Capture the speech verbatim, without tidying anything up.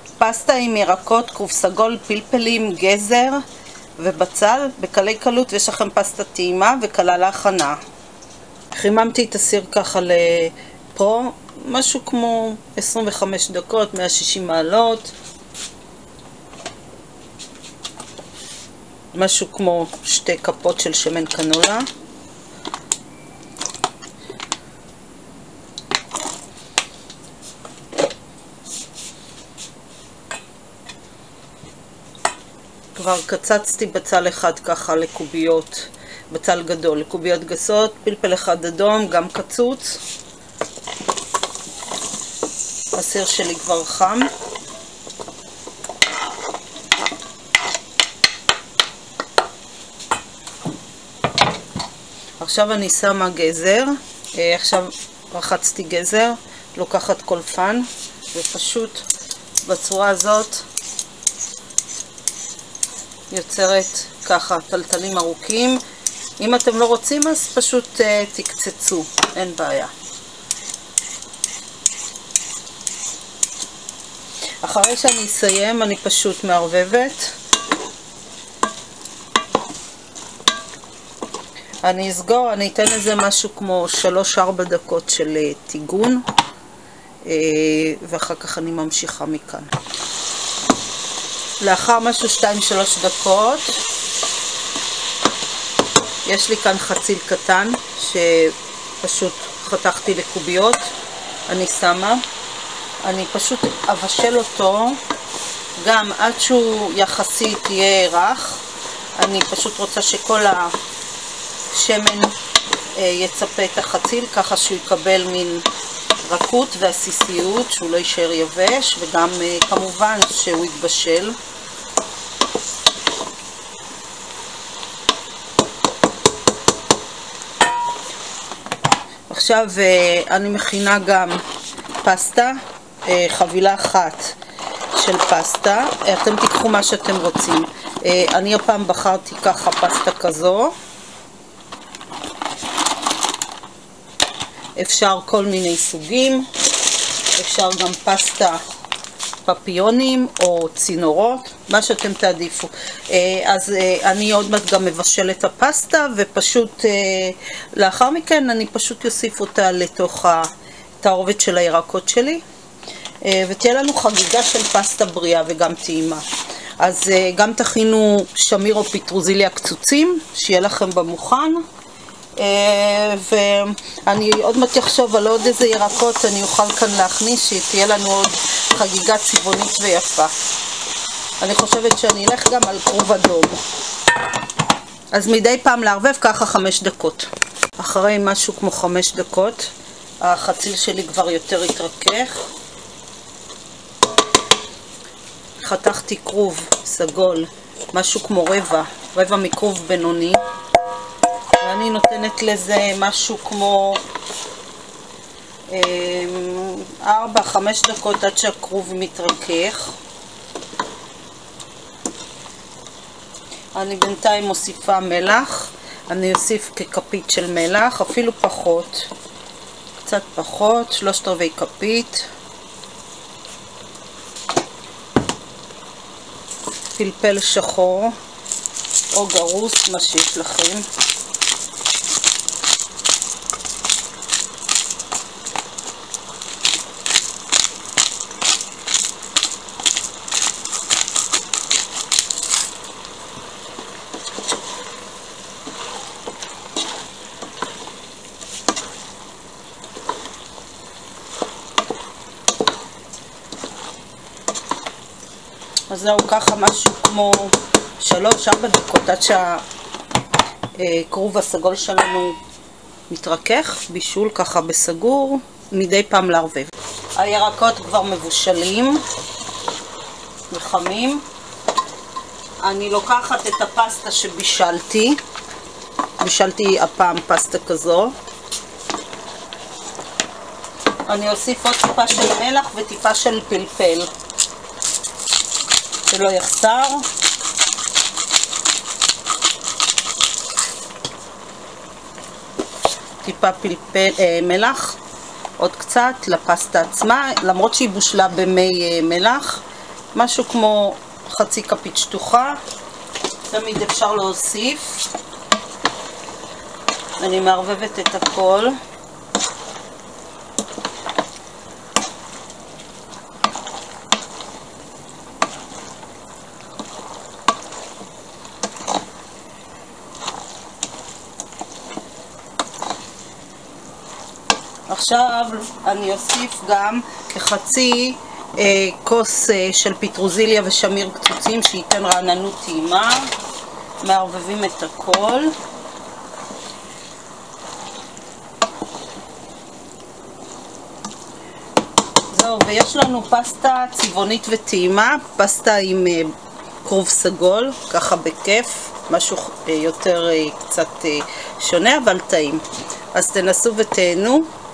פסטה עם ירקות, כרוב סגול, פלפלים, גזר ובצל בקלי קלות, ויש לכם פסטה טעימה וקלה להכנה. חיממתי את הסיר ככה לפה, משהו כמו עשרים וחמש דקות, מאה ושישים מעלות. משהו כמו שתי כפות של שמן קנולה. כבר קצצתי בצל אחד ככה לקוביות, בצל גדול, לקוביות גסות, פלפל אחד אדום, גם קצוץ. הסיר שלי כבר חם. עכשיו אני שמה גזר, עכשיו רחצתי גזר, לוקחת קולפן ופשוט בצורה הזאת יוצרת ככה טלטלים ארוכים. אם אתם לא רוצים אז פשוט uh, תקצצו, אין בעיה. אחרי שאני אסיים אני פשוט מערבבת. אני אסגור, אני אתן לזה משהו כמו שלוש ארבע דקות של טיגון, ואחר כך אני ממשיכה מכאן. לאחר משהו שתיים שלוש דקות, יש לי כאן חציל קטן שפשוט חתכתי לקוביות, אני שמה, אני פשוט אבשל אותו גם עד שהוא יחסית יהיה רך. אני פשוט רוצה שכל השמן יצפה את החציל ככה שהוא יקבל מין רכות ועסיסיות, שהוא לא יישאר יבש, וגם כמובן שהוא יתבשל. עכשיו אני מכינה גם פסטה, חבילה אחת של פסטה. אתם תיקחו מה שאתם רוצים. אני הפעם בחרתי ככה פסטה כזו. אפשר כל מיני סוגים, אפשר גם פסטה פפיונים או צינורות, מה שאתם תעדיפו. אז אני עוד מעט גם מבשל את הפסטה, ופשוט לאחר מכן אני פשוט אוסיף אותה לתוך התערובת של הירקות שלי, ותהיה לנו חגיגה של פסטה בריאה וגם טעימה. אז גם תכינו שמיר או פטרוזיליה קצוצים, שיהיה לכם במוכן. ואני עוד מעט אחשוב על עוד איזה ירקות אני אוכל כאן להכניס, שתהיה לנו עוד חגיגה צבעונית ויפה. אני חושבת שאני אלך גם על כרוב אדום. אז מדי פעם לערבב ככה חמש דקות. אחרי משהו כמו חמש דקות החציל שלי כבר יותר התרכך. חתכתי כרוב סגול, משהו כמו רבע, רבע מכרוב בינוני, ואני נותנת לזה משהו כמו ארבע חמש דקות עד שהכרוב מתרכך. אני בינתיים מוסיפה מלח, אני אוסיף ככפית של מלח, אפילו פחות, קצת פחות, שלושת רבעי כפית. פלפל שחור או גרוס, מה שיש לכם. אז זהו, ככה משהו כמו שלוש ארבע דקות עד שהכרוב הסגול שלנו מתרכך. בישול ככה בסגור, מדי פעם לערבב. הירקות כבר מבושלים וחמים. אני לוקחת את הפסטה שבישלתי, בישלתי הפעם פסטה כזו. אני אוסיף עוד טיפה של מלח וטיפה של פלפל שלא יחסר. טיפה פלפל, אה, מלח, עוד קצת לפסטה עצמה, למרות שהיא בושלה במי אה, מלח, משהו כמו חצי כפית שטוחה, תמיד אפשר להוסיף. אני מערבבת את הכל. עכשיו אני אוסיף גם כחצי אה, כוס אה, של פטרוזיליה ושמיר קצוצים שייתן רעננות טעימה. מערבבים את הכל. זהו, ויש לנו פסטה צבעונית וטעימה, פסטה עם אה, כרוב סגול, ככה בכיף, משהו אה, יותר אה, קצת אה, שונה אבל טעים. אז תנסו ותהנו.